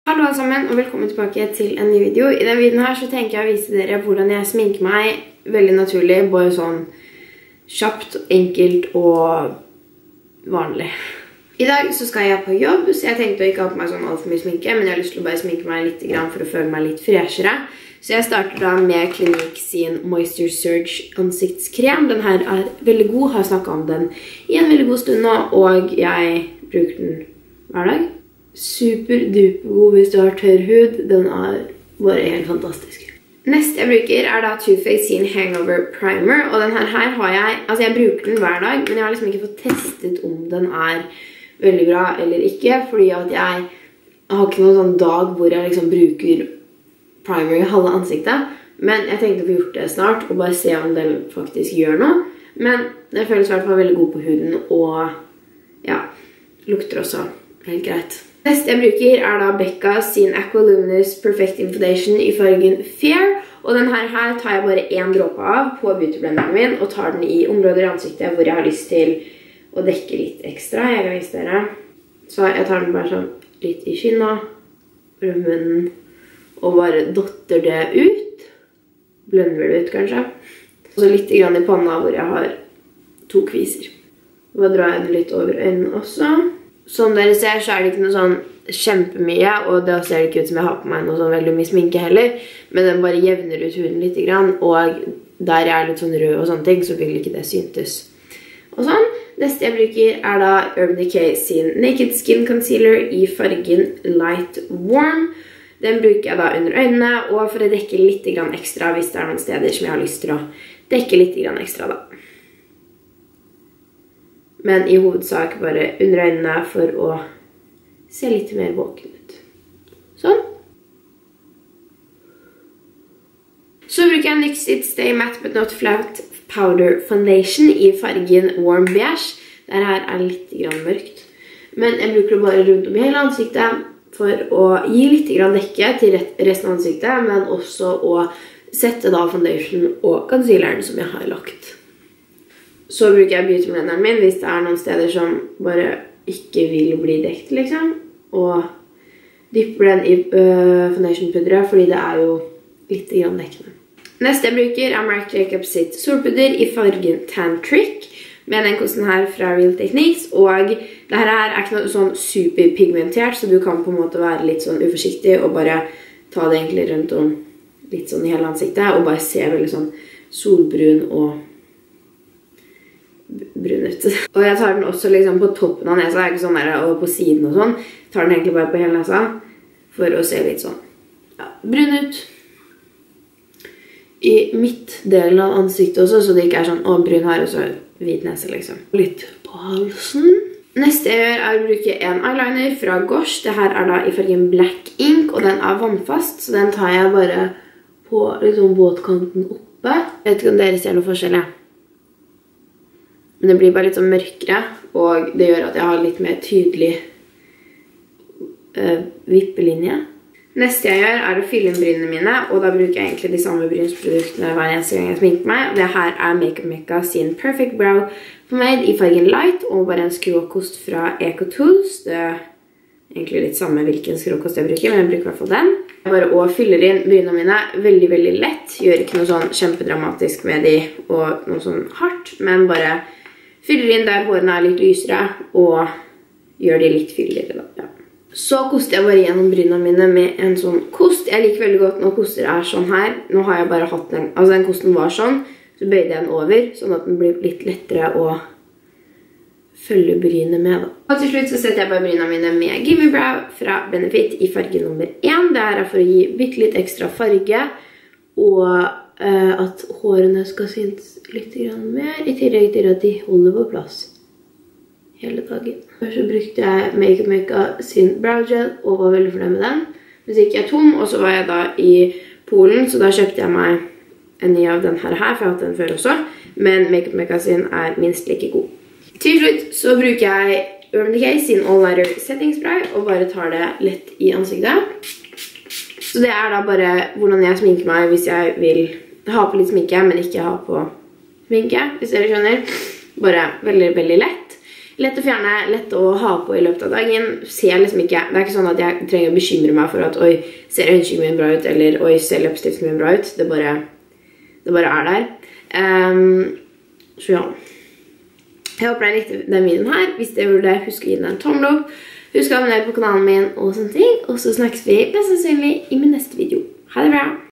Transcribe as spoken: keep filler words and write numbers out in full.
Hallo alle sammen, og velkommen tilbake til en ny video. I denne videoen her så tenker jeg å vise dere hvordan jeg sminker meg veldig naturlig, bare sånn kjapt, enkelt og vanlig. I dag så skal jeg på jobb, så jeg tenkte å ikke ha på meg sånn alt for mye sminke, men jeg har lyst til å bare sminke meg litt grann for å føle meg litt freshere. Så jeg starter da med Clinique sin Moisture Surge ansiktskrem. Den her er veldig god, har snakket om den i en veldig god stund nå, og jeg bruker den hver dag. Super duper god hvis du har tørr hud. Den er bare helt fantastisk. Neste jeg bruker er da Too Faced sin Hangover Primer, og den her har jeg, altså jeg bruker den hver dag, men jeg har liksom ikke fått testet om den er veldig bra eller ikke, fordi at jeg har ikke noen sånn dag hvor jeg liksom bruker primer i halve ansiktet, men jeg tenkte å få gjort det snart, og bare se om den faktisk gjør noe, men den føles i hvert fall veldig god på huden, og ja, lukter også helt greit. Neste jeg bruker er da Becca sin Aqualuminous Perfecting Foundation i fargen Fair, og den her, her tar jeg bare en dråpe av på beautyblenderen min, og tar den i områder i ansiktet hvor jeg har lyst til å dekke litt ekstra. Jeg kan vise dere. Så jeg tar den bare sånn litt i kinna, rundt munnen, og bare dotter det ut. Blender det ut kanskje. Og så litt grann i panna hvor jeg har to kviser. Bare drar jeg den litt over øynene også. Som dere ser så er det ikke noe sånn kjempemye, og da ser det ikke ut som jeg har på meg noe sånn veldig mye sminke heller, men den bare jevner ut huden litt grann, og der jeg er litt sånn rød og sånne ting, så vil ikke det syntes. Og sånn. Neste jeg bruker er da Urban Decay sin Naked Skin Concealer i fargen Light Warm. Den bruker jeg da under øynene, og for å dekke litt grann ekstra hvis det er noen steder som jeg har lyst til å dekke litt grann ekstra da. Men i hovedsak bare under øynene for å se litt mer våken ut. Sånn. Så bruker jeg N Y X it Stay Matte But Not Flat Powder Foundation i fargen Warm Beige. Dette her er litt grann mørkt. Men jeg bruker det bare rundt om i hele ansiktet for å gi litt grann dekke til resten av ansiktet, men også å sette da foundation og concealeren som jeg har lagt. Så bruker jeg beautyblenderen min hvis det er noen steder som bare ikke vil bli dekt, liksom. Og dypper den i uh, foundation-pudderet, fordi det er jo litt grann dekkende. Neste jeg bruker er Marc Jacobs sitt solpudder i fargen Tan Trick, med den kosten her fra Real Techniques. Og dette her er ikke noe sånn superpigmentert, så du kan på en måte være litt sånn uforsiktig og bare ta det egentlig rundt om litt sånn i hele ansiktet, og bare se veldig sånn solbrun og brun ut. Og jeg tar den også liksom på toppen av nesa, ikke sånn der, og på siden og sånn. Jeg tar den egentlig bare på hele nesa, for å se litt sånn, ja, brun ut. I midtdelen av ansiktet også, så det ikke er sånn, å, brun her, og så hvit nese liksom. Litt på halsen. Neste jeg gjør er å bruke en eyeliner fra Gosh. Det her er da i fargen Black Ink, og den er vannfast, så den tar jeg bare på liksom våtkanten oppe. Jeg vet ikke om dere ser noe forskjell, ja. Men det blir bare litt sånn mørkere, og det gjør at jeg har litt mer tydelig uh, vippelinje. Neste jeg gjør er å fylle inn brynene mine, og da bruker jeg egentlig de samme brynsproduktene hver eneste gang jeg sminker meg. Det her er Makeup Mecca sin Perfect Brow Pomade i fargen Light, og bare en skråkost fra Eco Tools. Det er egentlig litt samme hvilken skråkost jeg bruker, men jeg bruker i hvert fall den. Jeg bare å fyller inn brynene mine veldig, veldig lett. Gjør ikke noe sånn kjempedramatisk med de, og noe sånn hardt, men bare fyller inn der hårene er litt lysere, og gjør de litt fylligere da, ja. Så koster jeg bare gjennom brynene mine med en sånn kost. Jeg liker veldig godt når koster er sånn her. Nå har jeg bare hatt den, altså den kosten var sånn, så bøyde jeg den over, sånn at den blir litt lettere å følge brynene med da. Og til slutt så setter jeg bare brynene mine med Gimme Brow fra Benefit i farge nummer én. Det her er for å gi bitte litt ekstra farge, og Uh, at hårene skal synes litt mer, i tillegg til at de holder på plass hele dagen. Først så brukte jeg Makeup Mecca sin Brow Gel, og var veldig fornøyd med den. Men så gikk jeg tom, og så var jeg da i Polen, så da kjøpte jeg meg en ny av den her, for jeg har hatt den før også. Men Makeup Mecca sin er minst like god. Til slutt så bruker jeg Urban Decay sin All Nighter Setting Spray, og bare tar det lett i ansiktet. Så det er da bare hvordan jeg sminker meg hvis jeg vil ha på litt sminke, men ikke ha på sminke, hvis dere skjønner. Bare veldig, veldig lett. lett å fjerne, lett å ha på i løpet av dagen. Ser liksom ikke, det er ikke sånn at jeg trenger å bekymre meg for at oi, ser øynskyggen min bra ut, eller oi, ser leppestiften min bra ut. Det bare, det bare er der. Um, så ja. Jeg håper dere likte den videoen her. Hvis dere gjorde det, husk å gi den en tommel opp. Husk å abonnere på kanalen min og sånne ting. Og så snakkes vi best sannsynlig i min neste video. Ha det bra!